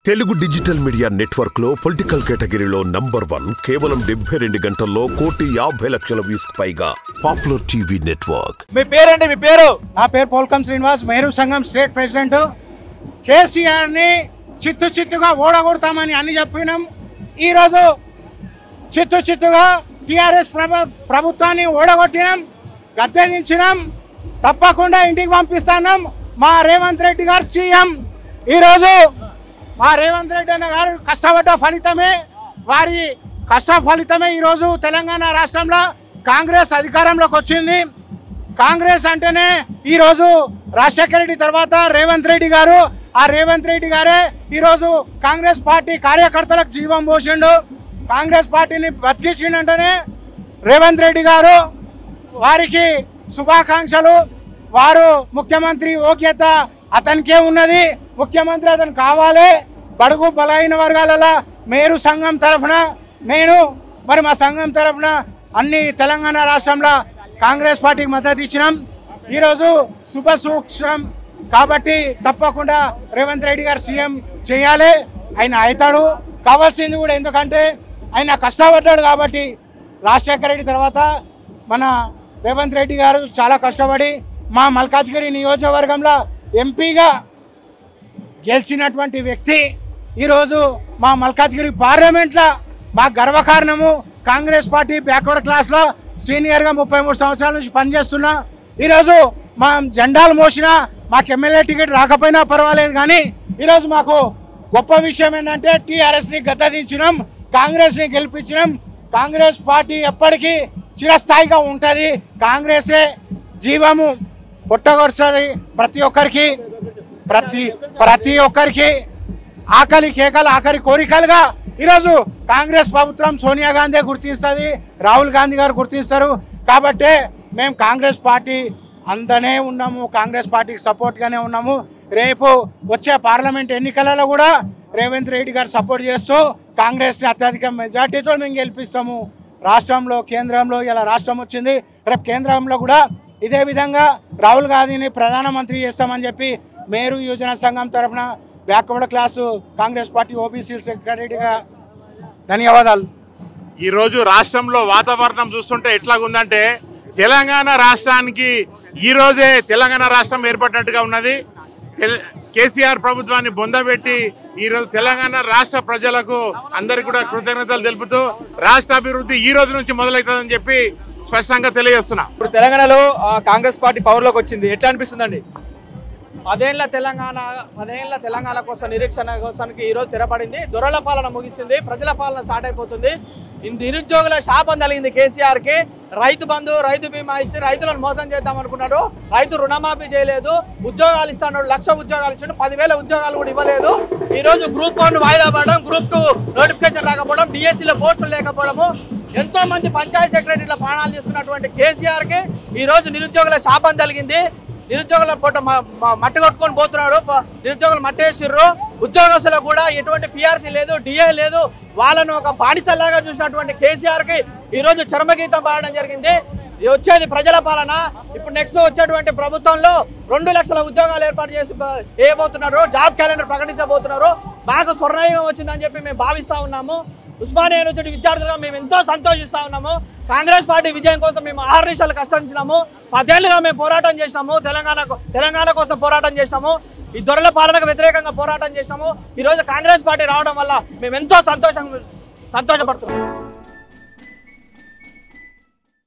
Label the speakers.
Speaker 1: Telugu digital media network లో political కేటగిరీలో number 1 కేవలం 72 గంటల్లో 1,50,00,000 వ్యూస్ పైగా పాపులర్ టీవీ నెట్వర్క్.
Speaker 2: మీ పేరండి? మీ పేరు?
Speaker 3: నా పేరు పోల్కం శ్రీనివాస్, మేరు సంఘం స్టేట్ ప్రెసిడెంట్. కేసీఆర్ ని చిత్తుగా ఓడగొడతామని అన్ని చెప్పినాం. ఈరోజు చిత్తుగా టీఆర్ఎస్ ప్రభుత్వాన్ని ఓడగొట్టినాం, గద్దెదించినాం. తప్పకుండా ఇంటికి పంపిస్తున్నాం. మా రేవంత్ రెడ్డి గారు సీఎం. ఈరోజు మా రేవంత్ రెడ్డి అన్న గారు కష్టపడ్డ ఫలితమే, వారి కష్ట ఫలితమే ఈరోజు తెలంగాణ రాష్ట్రంలో కాంగ్రెస్ అధికారంలోకి వచ్చింది. కాంగ్రెస్ అంటేనే ఈరోజు రాజశేఖర రెడ్డి తర్వాత రేవంత్ రెడ్డి గారు, ఆ రేవంత్ రెడ్డి గారే ఈరోజు కాంగ్రెస్ పార్టీ కార్యకర్తలకు జీవం పోసిండు, కాంగ్రెస్ పార్టీని బతికించిండంటేనే రేవంత్ రెడ్డి గారు. వారికి శుభాకాంక్షలు. వారు ముఖ్యమంత్రి యోగ్యత అతనికే ఉన్నది, ముఖ్యమంత్రి అతను కావాలి. బడుగు బలహీన వర్గాలలో మేరు సంఘం తరఫున నేను మా సంఘం తరఫున అన్ని తెలంగాణ రాష్ట్రంలో కాంగ్రెస్ పార్టీకి మద్దతు ఇచ్చినాం. ఈరోజు శుభ సూక్ష్మం కాబట్టి తప్పకుండా రేవంత్ రెడ్డి గారు సీఎం చేయాలి. ఆయన అవుతాడు, కావాల్సింది కూడా. ఎందుకంటే ఆయన కష్టపడ్డాడు కాబట్టి. రాజశేఖర రెడ్డి తర్వాత మన రేవంత్ రెడ్డి గారు చాలా కష్టపడి మా మల్కాజ్గిరి నియోజకవర్గంలో ఎంపీగా గెలిచినటువంటి వ్యక్తి. ఈరోజు మా మల్కాజ్గిరి పార్లమెంట్లో మా గర్వకారణము. కాంగ్రెస్ పార్టీ బ్యాక్వర్డ్ క్లాస్లో సీనియర్గా 33 సంవత్సరాల నుంచి పనిచేస్తున్నా. ఈరోజు మా జెండాలు మోసినా మాకు ఎమ్మెల్యే టికెట్ రాకపోయినా పర్వాలేదు, కానీ ఈరోజు మాకు గొప్ప విషయం ఏంటంటే టీఆర్ఎస్ని గద్దెదించినాం, కాంగ్రెస్ని గెలిపించినాం. కాంగ్రెస్ పార్టీ ఎప్పటికీ చిరస్థాయిగా ఉంటుంది. కాంగ్రెసే జీవము పుట్టగొడుస్తుంది ప్రతి ఒక్కరికి ఆకలి కేకలు, ఆఖరి కోరికలుగా ఈరోజు కాంగ్రెస్ ప్రభుత్వం సోనియా గాంధీ గుర్తిస్తుంది, రాహుల్ గాంధీ గారు గుర్తిస్తారు. కాబట్టి మేము కాంగ్రెస్ పార్టీ అందనే ఉన్నాము, కాంగ్రెస్ పార్టీకి సపోర్ట్గానే ఉన్నాము. రేపు వచ్చే పార్లమెంట్ ఎన్నికలలో కూడా రేవంత్ రెడ్డి గారు సపోర్ట్ చేస్తూ కాంగ్రెస్ని అత్యధిక మెజార్టీతో మేము గెలిపిస్తాము. రాష్ట్రంలో, కేంద్రంలో ఇలా రాష్ట్రం వచ్చింది, రేపు కేంద్రంలో కూడా ఇదే విధంగా రాహుల్ గాంధీని ప్రధానమంత్రి చేస్తామని చెప్పి మేరు యువజన సంఘం తరఫున backward class Congress party OBC సెక్రటరీగా ధన్యవాదాలు.
Speaker 2: ఈరోజు రాష్ట్రంలో వాతావరణం చూస్తుంటే ఎట్లాగుందంటే తెలంగాణ రాష్ట్రానికి ఈరోజే తెలంగాణ రాష్ట్రం ఏర్పడినట్టుగా ఉన్నది. కేసీఆర్ ప్రభుత్వాన్ని బొందబెట్టి ఈరోజు తెలంగాణ రాష్ట్ర ప్రజలకు అందరికీ కూడా కృతజ్ఞతలు తెలుపుతూ రాష్ట్ర అభివృద్ధి ఈ రోజు నుంచి మొదలవుతుందని చెప్పి స్పష్టంగా తెలియజేస్తున్నా.
Speaker 4: ఇప్పుడు తెలంగాణలో కాంగ్రెస్ పార్టీ పవర్లోకి వచ్చింది, ఎట్లా అనిపిస్తుందండి?
Speaker 5: 10 ఏళ్ల తెలంగాణ కోసం నిరీక్షణ కోసానికి ఈరోజు తెరపడింది. దొరల పాలన ముగిసింది, ప్రజల పాలన స్టార్ట్ అయిపోతుంది. నిరుద్యోగుల శాపం కలిగింది కేసీఆర్కి. రైతు బంధు, రైతు బీమా ఇచ్చి రైతులను మోసం చేద్దాం అనుకున్నాడు. రైతు రుణమాఫీ చేయలేదు, ఉద్యోగాలు ఇస్తాడు, 1,00,000 ఉద్యోగాలు ఇచ్చాడు, 10,000 ఉద్యోగాలు కూడా ఇవ్వలేదు. ఈరోజు గ్రూప్ 1 వాయిదా పడడం, గ్రూప్ 2 నోటిఫికేషన్ రాకపోవడం, డిఎస్సీలో పోస్టులు లేకపోవడము, ఎంతో మంది పంచాయతీ సెక్రటరీల ప్రాణాలు తీసుకున్నటువంటి కేసీఆర్కి ఈరోజు నిరుద్యోగుల శాపం కలిగింది. నిరుద్యోగుల పూట మట్టి కొట్టుకొని పోతున్నాడు, నిరుద్యోగులు మట్టేసిర్రు. ఉద్యోగస్తులకు కూడా ఎటువంటి పిఆర్సీ లేదు, డిఏ లేదు. వాళ్ళను ఒక బానిసలాగా చూసినటువంటి కేసీఆర్కి ఈరోజు చర్మగీతం పాడడం జరిగింది. వచ్చేది ప్రజల పాలన. ఇప్పుడు నెక్స్ట్ వచ్చేటువంటి ప్రభుత్వంలో 2,00,000 ఉద్యోగాలు ఏర్పాటు చేసి వేయబోతున్నారు, జాబ్ క్యాలెండర్ ప్రకటించబోతున్నారు. మాకు స్వర్ణయుగం వచ్చిందని చెప్పి మేము భావిస్తూ ఉన్నాము. ఉస్మానియా యూనివర్సిటీ విద్యార్థులుగా మేము ఎంతో సంతోషిస్తూ ఉన్నాము. కాంగ్రెస్ పార్టీ విజయం కోసం మేము ఆహర్నిశలు కష్టించినాము. 10 ఏళ్ళుగా మేము పోరాటం చేసినాము, తెలంగాణ కోసం పోరాటం చేసినాము, ఈ దొరల పాలనకు వ్యతిరేకంగా పోరాటం చేసినాము. ఈరోజు కాంగ్రెస్ పార్టీ రావడం వల్ల మేము ఎంతో సంతోషపడుతున్నాము.